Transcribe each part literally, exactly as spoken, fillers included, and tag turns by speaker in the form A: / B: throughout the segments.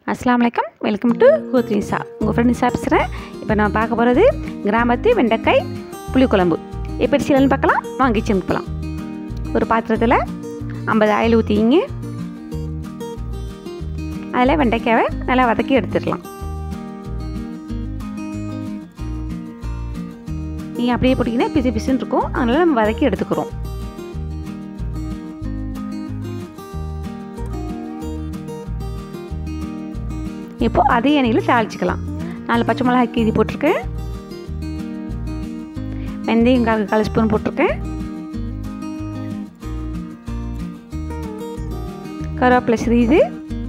A: அஸ்ஸலாமு அலைக்கும். Welcome to குத் நிசா. உங்கள் ஃப்ரெண்ட் நிசா பேசுகிறேன். இப்போ நான் பார்க்க போகிறது கிராமத்து வெண்டைக்காய் புளிக்குழம்பு. எப்படி செய்யலாம்னு பார்க்கலாம். வாங்க கிச்சனுக்கு போகலாம். ஒரு பாத்திரத்தில் ஐம்பது ஆயில் ஊற்றிங்க. அதில் வெண்டைக்காயை நல்லா வதக்கி எடுத்துடலாம். நீங்கள் அப்படியே போட்டிங்கன்னா பிசு பிசுன்னு இருக்கும். அதனால் நம்ம வதக்கி எடுத்துக்கிறோம். இப்போது அதே எண்ணெயில் தாளிச்சிக்கலாம். நாலு பச்சை மிளகாய் கீரி போட்டிருக்கேன். வெந்தயம் கால் கால் ஸ்பூன் போட்டிருக்கேன். கருவேப்பிலை சிறிது,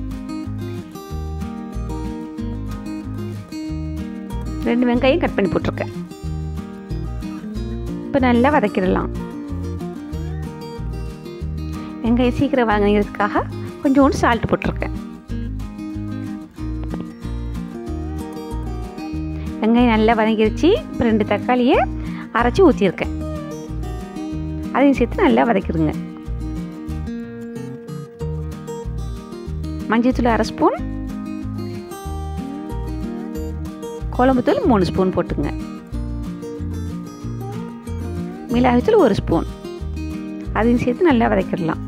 A: ரெண்டு வெங்காயம் கட் பண்ணி போட்டிருக்கேன். இப்போ நல்லா வதக்கிடலாம். வெங்காயம் சீக்கிரம் வதங்கிறதுக்காக கொஞ்சோண்டு சால்ட் போட்டிருக்கேன். வெங்காயம் நல்லா வதங்கிடுச்சு. இப்போ ரெண்டு தக்காளியை அரைச்சி ஊற்றியிருக்கேன். அதையும் சேர்த்து நல்லா வதக்கிடுங்க. மஞ்சள்தூள் அரை ஸ்பூன், குழம்புத்தூள் மூணு ஸ்பூன் போட்டுங்க. மிளகாய்த்தூள் ஒரு ஸ்பூன், அதையும் சேர்த்து நல்லா வதக்கிடலாம்.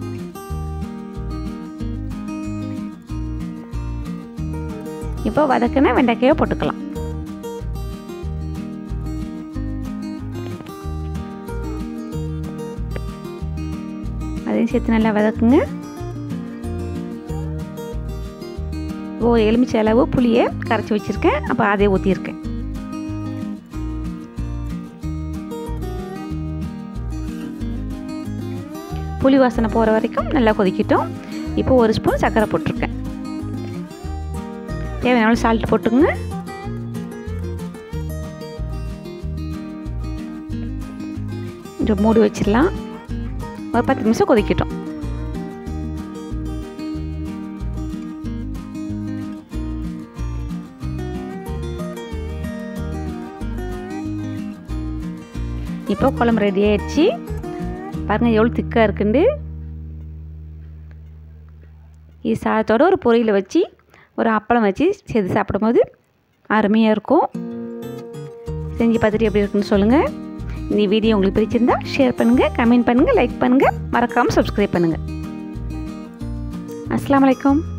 A: இப்போ வதக்கின வெண்டைக்காயை போட்டுக்கலாம். அதையும் சேர்த்து நல்லா வதக்குங்க. ஓ எலுமிச்சை அளவு புளியை கரைச்சி வச்சுருக்கேன். அப்போ அதை ஊற்றியிருக்கேன். புளி வாசனை போகிற வரைக்கும் நல்லா கொதிக்கிட்டோம். இப்போ ஒரு ஸ்பூன் சர்க்கரை போட்டிருக்கேன். தேவையான சால்ட் போட்டுங்க. இதை மூடி வச்சிடலாம். ஒரு பத்து நிமிஷம் கொதிக்கட்டும். இப்போ குழம்பு ரெடி ஆயிடுச்சு. பாருங்கள் எவ்வளோ திக்காக இருக்குண்டு. இது சாதத்தோடு ஒரு பொரியலை வச்சு ஒரு அப்பளம் வச்சு சேர்த்து சாப்பிடும்போது அருமையாக இருக்கும். செஞ்சு பார்த்துட்டு எப்படி இருக்குன்னு சொல்லுங்கள். இந்த வீடியோ உங்களுக்கு பிடிச்சிருந்தா ஷேர் பண்ணுங்கள், கமெண்ட் பண்ணுங்கள், லைக் பண்ணுங்கள், மறக்காமல் சப்ஸ்கிரைப் பண்ணுங்கள். அஸ்ஸலாமு அலைக்கும்.